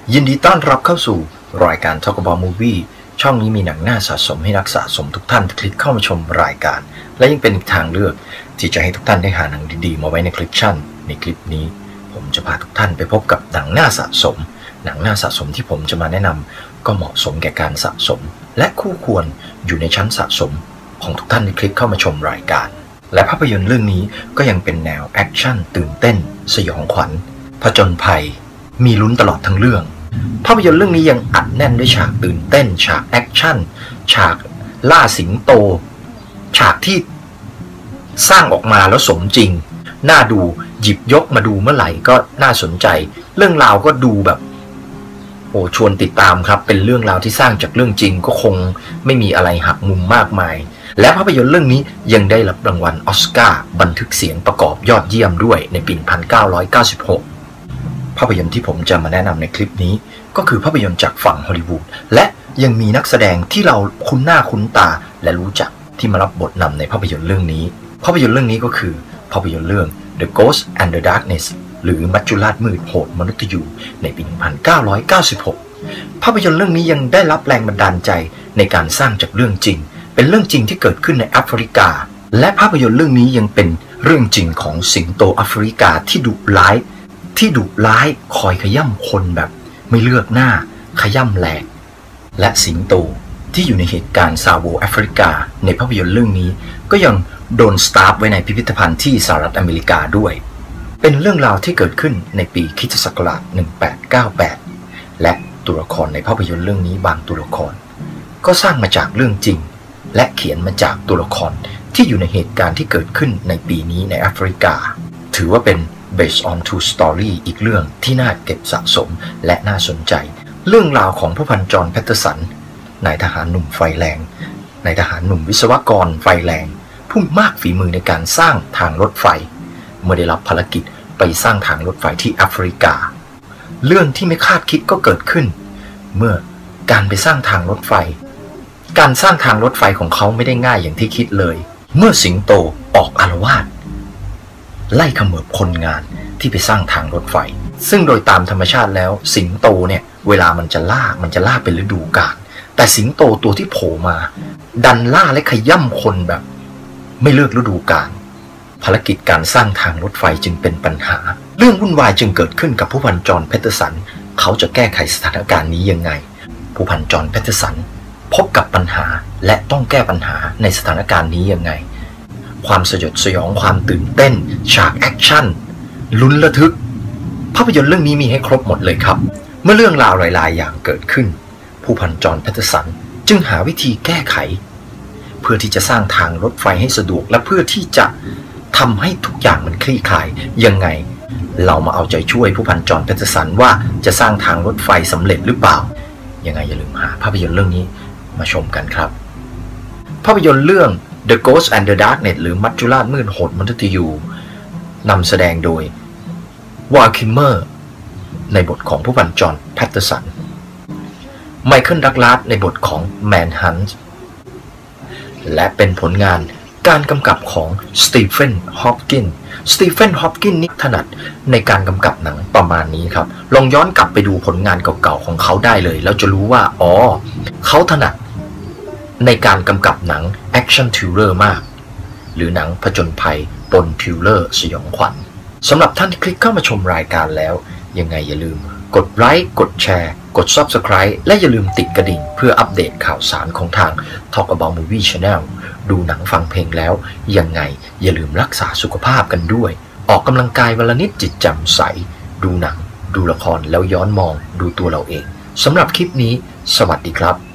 ยินดีต้อนรับเข้าสู่รายการ Talk About Movie ช่องนี้มีหนังน่าสะสมให้นักสะสมทุกท่านคลิกเข้ามาชมรายการและยังเป็นอีกทางเลือกที่จะให้ทุกท่านได้หาหนังดีๆมาไว้ในคลิปชั่นในคลิปนี้ผมจะพาทุกท่านไปพบกับหนังน่าสะสมหนังน่าสะสมที่ผมจะมาแนะนำก็เหมาะสมแก่การสะสมและคู่ควรอยู่ในชั้นสะสมของทุกท่านที่คลิกเข้ามาชมรายการและภาพยนตร์เรื่องนี้ก็ยังเป็นแนวแอคชั่นตื่นเต้นสยองขวัญผจญภัยมีลุ้นตลอดทั้งเรื่องภาพยนตร์เรื่องนี้ยังอัดแน่นด้วยฉากตื่นเต้นฉากแอคชั่นฉากล่าสิงโตฉากที่สร้างออกมาแล้วสมจริงน่าดูหยิบยกมาดูเมื่อไหร่ก็น่าสนใจเรื่องราวก็ดูแบบชวนติดตามครับเป็นเรื่องราวที่สร้างจากเรื่องจริงก็คงไม่มีอะไรหักมุมมากมายและภาพยนตร์เรื่องนี้ยังได้รับรางวัลออสการ์บันทึกเสียงประกอบยอดเยี่ยมด้วยในปี 1996 ภาพยนตร์ที่ผมจะมาแนะนำในคลิปนี้ก็คือภาพยนตร์จากฝั่งฮอลลีวูดและยังมีนักแสดงที่เราคุ้นหน้าคุ้นตาและรู้จักที่มารับบทนำในภาพยนตร์เรื่องนี้ภาพยนตร์เรื่องนี้ก็คือภาพยนตร์เรื่อง The Ghost and the Darkness หรือมัจจุราชมืดโหดมนุษย์ยูในปี 1996 ภาพยนตร์เรื่องนี้ยังได้รับแรงบันดาลใจในการสร้างจากเรื่องจริงเป็นเรื่องจริงที่เกิดขึ้นในแอฟริกาและภาพยนตร์เรื่องนี้ยังเป็นเรื่องจริงของสิงโตแอฟริกาที่ดุร้ายคอยขย่ำคนแบบไม่เลือกหน้าขย่ำแหลกและสิงโตที่อยู่ในเหตุการณ์ซาโวแอฟริกาในภาพยนตร์เรื่องนี้ก็ยังโดนสตาร์ฟไว้ในพิพิธภัณฑ์ที่สหรัฐอเมริกาด้วยเป็นเรื่องราวที่เกิดขึ้นในปีค.ศ. 1898และตัวละครในภาพยนตร์เรื่องนี้บางตัวละครก็สร้างมาจากเรื่องจริงและเขียนมาจากตัวละครที่อยู่ในเหตุการณ์ที่เกิดขึ้นในปีนี้ในแอฟริกาถือว่าเป็น based on true story อีกเรื่องที่น่าเก็บสะสมและน่าสนใจเรื่องราวของผู้พันจอห์น แพตเทอร์สันนายทหารหนุ่มไฟแรงนายทหารหนุ่มวิศวกรไฟแรงผู้มากฝีมือในการสร้างทางรถไฟเมื่อได้รับภารกิจไปสร้างทางรถไฟที่แอฟริกาเรื่องที่ไม่คาดคิดก็เกิดขึ้นเมื่อการไปสร้างทางรถไฟการสร้างทางรถไฟของเขาไม่ได้ง่ายอย่างที่คิดเลยเมื่อสิงโตออกอาละวาดไล่เขมือบคนงานที่ไปสร้างทางรถไฟซึ่งโดยตามธรรมชาติแล้วสิงโตเนี่ยเวลามันจะล่าเป็นฤดูกาลแต่สิงโตตัวที่โผล่มาดันล่าและขย่ำคนแบบไม่เลือกฤดูกาลภารกิจการสร้างทางรถไฟจึงเป็นปัญหาเรื่องวุ่นวายจึงเกิดขึ้นกับผู้พันจอห์น แพตเทอร์สันเขาจะแก้ไขสถานการณ์นี้ยังไงผู้พันจอห์น แพตเทอร์สันพบกับปัญหาและต้องแก้ปัญหาในสถานการณ์นี้ยังไงความสยดสยองความตื่นเต้นฉากแอคชั่นลุ้นระทึกภาพยนตร์เรื่องนี้มีให้ครบหมดเลยครับเมื่อเรื่องราวหลายๆอย่างเกิดขึ้นผู้พันจอห์น แพตเทอร์สันจึงหาวิธีแก้ไขเพื่อที่จะสร้างทางรถไฟให้สะดวกและเพื่อที่จะทำให้ทุกอย่างมันคลี่คลายยังไงเรามาเอาใจช่วยผู้พันจอห์น แพตเทอร์สันว่าจะสร้างทางรถไฟสำเร็จหรือเปล่ายังไงอย่าลืมหาภาพยนตร์เรื่องนี้มาชมกันครับภาพยนตร์เรื่อง The Ghost and the Darkness หรือมัจจุราชมืดโหดมนุษย์ยูนำแสดงโดยวาคิมเมอร์ในบทของผู้พันจอห์น แพตเทอร์สันไมเคิล ดักลาสในบทของแมนฮันต์และเป็นผลงานการกำกับของสตีเฟน ฮอปกินนี่ถนัดในการกำกับหนังประมาณนี้ครับลองย้อนกลับไปดูผลงานเก่าๆของเขาได้เลยแล้วจะรู้ว่าเขาถนัดในการกำกับหนังแอคชั่นทริลเลอร์มากหรือหนังผจญภัยปนทริลเลอร์สยองขวัญสำหรับท่านที่คลิกเข้ามาชมรายการแล้วยังไงอย่าลืมกดไลค์กดแชร์กด Subscribe และอย่าลืมติดกระดิ่งเพื่ออัปเดตข่าวสารของทาง Talk About Movie Channel ดูหนังฟังเพลงแล้วยังไงอย่าลืมรักษาสุขภาพกันด้วยออกกำลังกายวันละนิดจิตแจ่มใสดูหนังดูละครแล้วย้อนมองดูตัวเราเองสำหรับคลิปนี้สวัสดีครับ